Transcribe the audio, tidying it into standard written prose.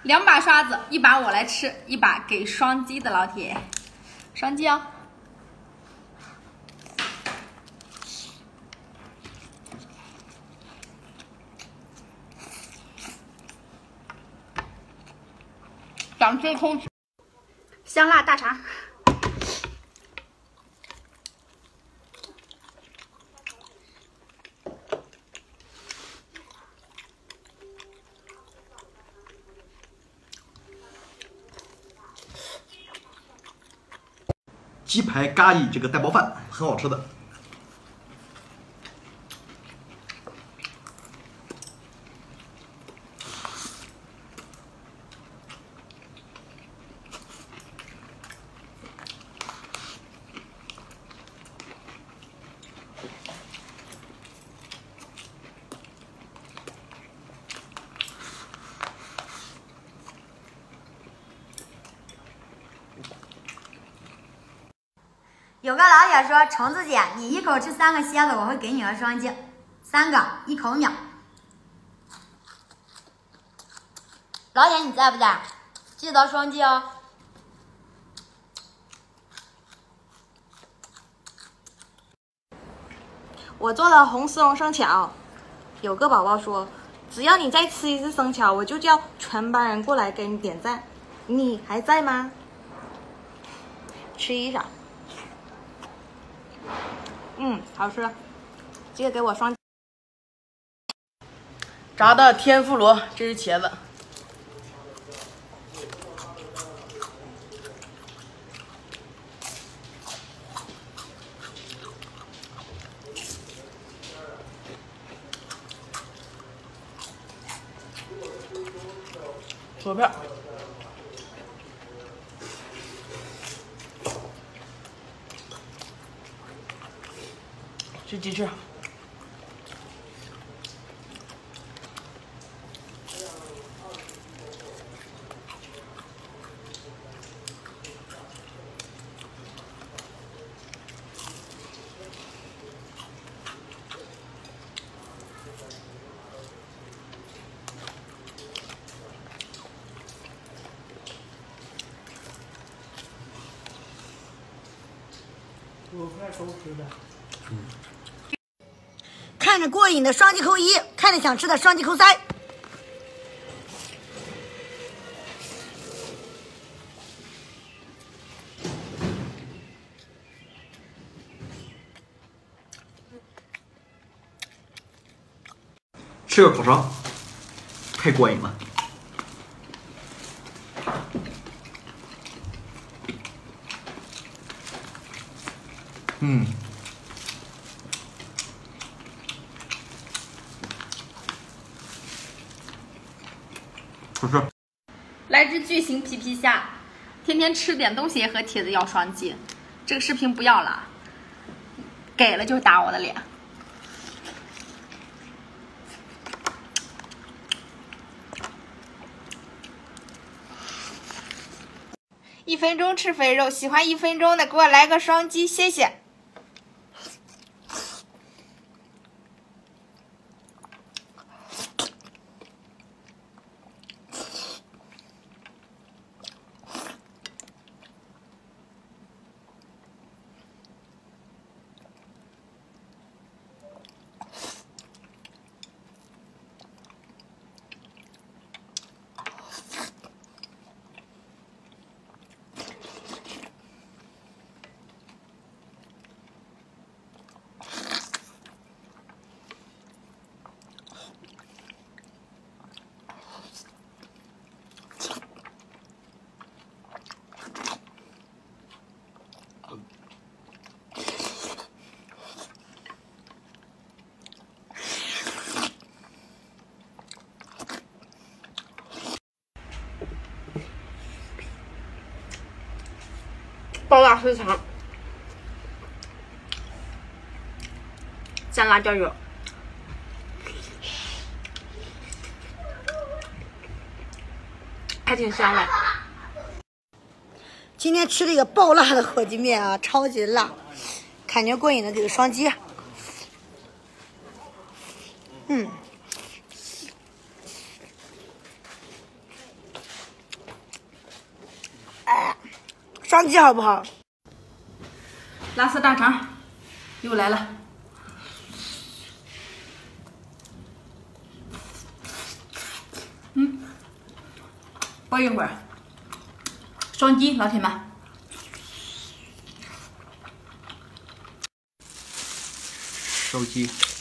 2把刷子，1把我来吃，1把给双击的老铁，双击哦。掌吹空气，香辣大肠。 鸡排咖喱这个带包饭很好吃的。 有个老铁说：“橙子姐，你一口吃3个蝎子，我会给你个双击，3个1口秒。”老铁你在不在？记得双击哦。 我做了红丝绒生巧，有个宝宝说，只要你再吃1次生巧，我就叫全班人过来给你点赞。你还在吗？吃一下。好吃，记得给我双。 炸的天妇罗，这是茄子。薯片。吃鸡翅。 我快都吃的。 看着过瘾的双击扣1，看着想吃的双击扣3。 吃个烤肠，太过瘾了。好吃。 来只巨型皮皮虾，天天吃点东西也和铁子要双击，这个视频不要了，给了就打我的脸。 1分钟吃肥肉，喜欢1分钟的给我来个双击，谢谢。爆辣肥肠，蘸辣椒油，还挺香的。 今天吃了一个爆辣的火鸡面啊，超级辣，感觉过瘾的给个双击。 双击好不好？ 拉丝大肠又来了。播一会儿。双击，老铁们。 烧鸡。